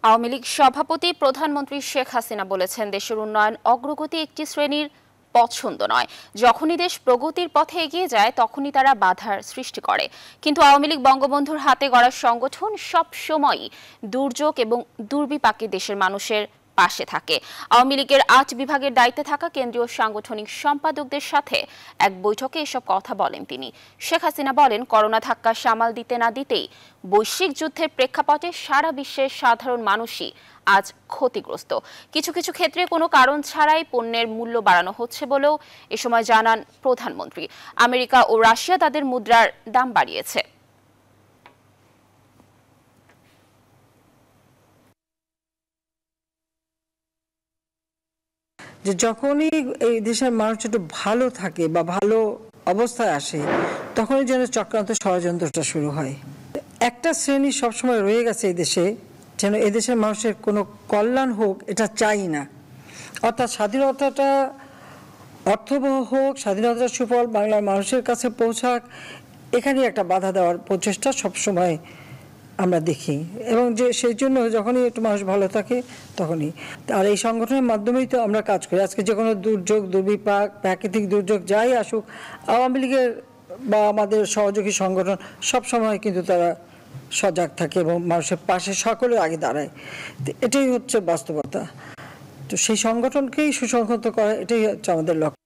আওয়ামী লীগ সভাপতি প্রধানমন্ত্রী শেখ হাসিনা বলেছেন, দেশের উন্নয়ন অগ্রগতি একটি শ্রেণীর পছন্দ নয়। যখনই দেশ প্রগতির পথে এগিয়ে যায় তখনই তারা বাধার সৃষ্টি করে। কিন্তু আওয়ামী লীগ বঙ্গবন্ধুর হাতে গড়া সংগঠন সব সময়ই দুর্যোগ এবং দুর্বিপাকে দেশের মানুষের পাশে থাকে। আওয়ামী লীগের ৮ বিভাগের দায়িত্বে থাকা কেন্দ্রীয় সাংগঠনিক সম্পাদকদের সাথে এক বৈঠকে এসব কথা বলেন তিনি। শেখ হাসিনা বলেন, করোনা ধাক্কা সামাল দিতে না দিতেই বৈশ্বিক যুদ্ধের প্রেক্ষাপটে সারা বিশ্বের সাধারণ মানুষই আজ ক্ষতিগ্রস্ত। কিছু কিছু ক্ষেত্রে কোনো কারণ ছাড়াই পণ্যের মূল্য বাড়ানো হচ্ছে বলেও এ সময় জানান প্রধানমন্ত্রী। আমেরিকা ও রাশিয়া তাদের মুদ্রার দাম বাড়িয়েছে। যে যখনই এই দেশের মানুষ একটু ভালো থাকে বা ভালো অবস্থায় আসে তখনই যেন চক্রান্ত ষড়যন্ত্রটা শুরু হয়। একটা শ্রেণী সবসময় রয়ে গেছে এই দেশে, যেন এদেশের মানুষের কোনো কল্যাণ হোক এটা চাই না। অর্থাৎ স্বাধীনতাটা অর্থবহ হোক, স্বাধীনতার সুফল বাংলার মানুষের কাছে পৌঁছাক, এখানেই একটা বাধা দেওয়ার প্রচেষ্টা সবসময় আমরা দেখি। এবং যে সেই জন্য যখনই একটু মানুষ ভালো থাকে তখনই, আর এই সংগঠনের মাধ্যমেই তো আমরা কাজ করি। আজকে যে কোনো দুর্যোগ, দুর্বিপাক, প্রাকৃতিক দুর্যোগ যাই আসুক, আওয়ামী লীগের বা আমাদের সহযোগী সংগঠন সবসময় কিন্তু তারা সজাগ থাকে এবং মানুষের পাশে সকলের আগে দাঁড়ায়। এটাই হচ্ছে বাস্তবতা। তো সেই সংগঠনকেই সুসংহত করা, এটাই হচ্ছে আমাদের লক্ষ্য।